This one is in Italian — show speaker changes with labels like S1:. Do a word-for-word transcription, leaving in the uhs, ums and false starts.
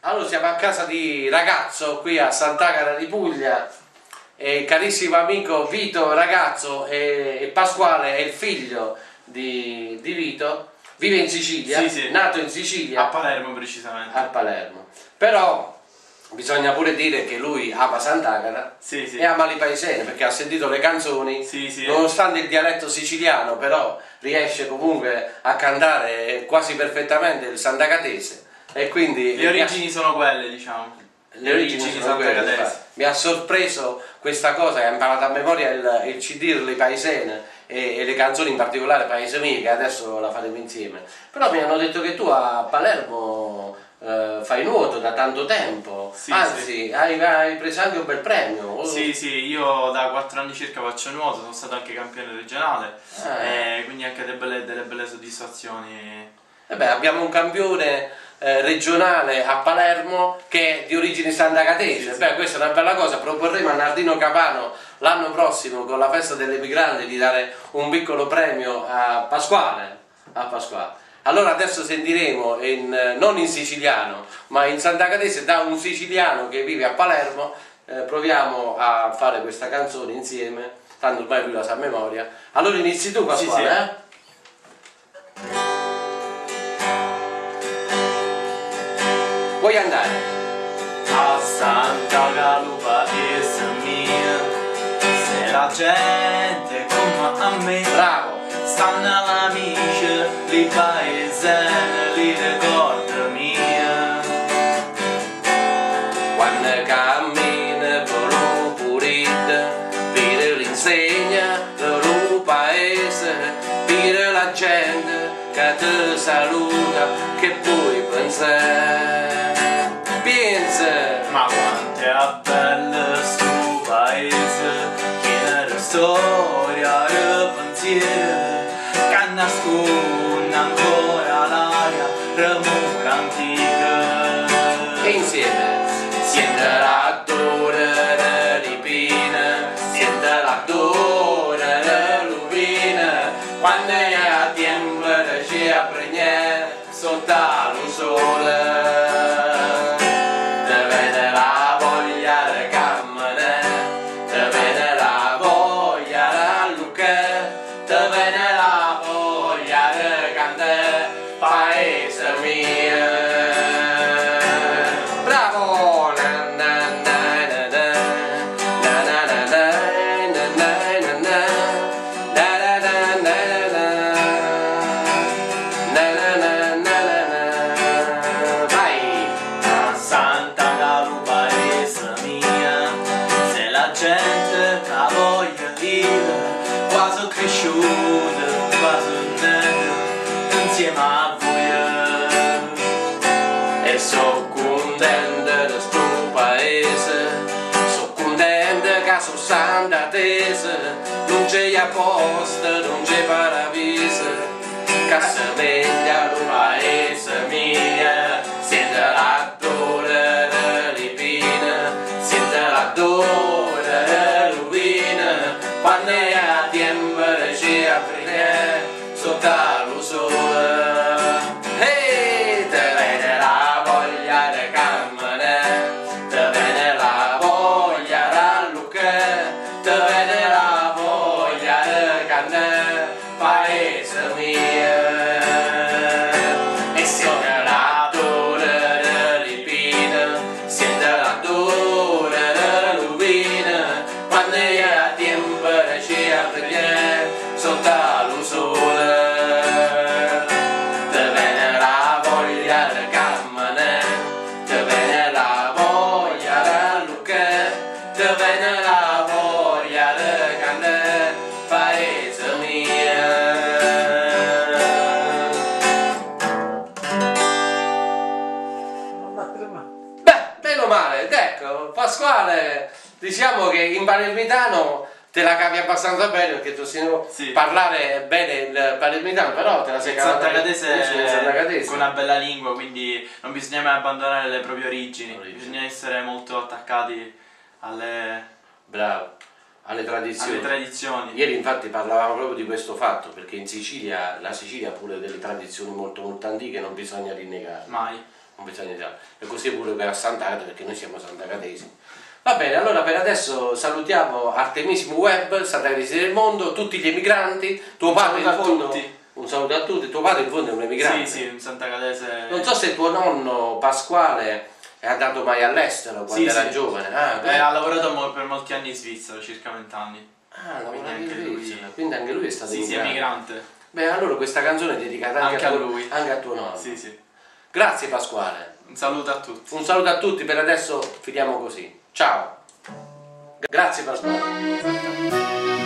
S1: Allora siamo a casa di Ragazzo qui a Sant'Agata di Puglia e carissimo amico Vito Ragazzo e, e Pasquale è il figlio di, di Vito, vive in Sicilia,
S2: sì, sì.
S1: nato in Sicilia,
S2: a Palermo precisamente.
S1: A Palermo. Però bisogna pure dire che lui ama Sant'Agata
S2: sì, sì.
S1: e ama i paesini perché ha sentito le canzoni,
S2: sì, sì.
S1: nonostante il dialetto siciliano, però riesce comunque a cantare quasi perfettamente il santagatese. E quindi
S2: le origini sono quelle, diciamo.
S1: Le origini, origini sono quelle. Mi ha sorpreso questa cosa che ha imparato a memoria il, il C D delle paesene e, e le canzoni, in particolare Paese Mio, che adesso la faremo insieme. Però mi hanno detto che tu a Palermo eh, fai nuoto da tanto tempo, sì, anzi sì. Hai, hai preso anche un bel premio.
S2: Sì, sì, io da quattro anni circa faccio nuoto, sono stato anche campione regionale, ah. e quindi anche delle belle, delle belle soddisfazioni.
S1: E beh, abbiamo un campione eh, regionale a Palermo che è di origini santagatese. Sì, sì. Beh, questa è una bella cosa. Proporremo a Nardino Capano l'anno prossimo con la festa delle migranti di dare un piccolo premio a Pasquale. A Pasquale. Allora adesso sentiremo in, non in siciliano ma in santagatese da un siciliano che vive a Palermo. Eh, proviamo a fare questa canzone insieme, tanto ormai lui la sa a memoria. Allora inizi tu, Pasquale. Sì, sì. Eh? Puoi andare.
S2: A Sant'Agata paese mia, se la gente come a me,
S1: bravo,
S2: stanno l'amici, li paesani, li ricorda mia.
S1: Quando cammina per un pulito, vede l'insegna del paese, vede la gente che ti saluta, che puoi pensare.
S2: Ma quanto è bello sto paese, pieno di storia e pensiero, che nasconde ancora l'aria remora antica.
S1: E insieme
S2: sente l'odore dell'ipina, sente l'odore dell'uvina, quando è a tempo di ci appregnare sotto lo sole.
S1: Paese mio, bravo, na na na na na na na na na na na na na na, vai!
S2: A Sant'Agata paese mia, se la gente che voglia dire, quasi cresciuta, quasi nata, insieme a voi.
S1: E so contenta di sto paese, so contenta che sono santatese, non c'è apposta, non c'è paradiso, che si veglia il paese mio, sente l'odore dell'ipina, sente l'odore dell'uvina, quando è a tempo di ci aprire sotto lo sole. Hey, te vede la voglia di camminare, te vede la voglia di lucare, te vede la voglia di cantare, paese mio. E sente l'odore dell'ipina, sente l'odore dell'uvina, quando è a tempo di ci aprire sotto lo sole. Male, ecco, Pasquale, diciamo che in palermitano te la cavi abbastanza bene perché tu sai sì. parlare bene il palermitano, però te la sei cavata
S2: santagatese con una bella lingua, quindi non bisogna mai abbandonare le proprie origini, origini. Bisogna essere molto attaccati alle,
S1: bravo, alle tradizioni.
S2: alle tradizioni.
S1: Ieri infatti parlavamo proprio di questo fatto, perché in Sicilia, la Sicilia ha pure delle tradizioni molto molto antiche, non bisogna rinnegare.
S2: Mai.
S1: non bisogna dire. E così pure per Sant'Agata, perché noi siamo sant'agatesi. Va bene, allora per adesso salutiamo Artemisimo Web, Sant'Agatesi del Mondo, tutti gli emigranti, tuo
S2: un
S1: padre in
S2: saluto
S1: fondo,
S2: a tutti.
S1: un saluto a tutti, tuo padre in fondo è un emigrante.
S2: Sì, sì, un sant'agatese.
S1: Non so se tuo nonno Pasquale è andato mai all'estero quando
S2: sì,
S1: era
S2: sì.
S1: giovane. Ah,
S2: eh, ha lavorato per molti anni in Svizzera, circa vent'anni.
S1: Ah,
S2: quindi
S1: anche
S2: anche
S1: lui,
S2: lui.
S1: quindi anche lui è stato
S2: Sì, sì,
S1: emigrante.
S2: emigrante.
S1: Beh, allora questa canzone è dedicata anche,
S2: Anche
S1: a,
S2: a
S1: tuo,
S2: lui.
S1: anche a tuo nonno.
S2: Sì, sì.
S1: Grazie Pasquale.
S2: Un saluto a tutti.
S1: Un saluto a tutti, per adesso finiamo così. Ciao. Grazie Pasquale.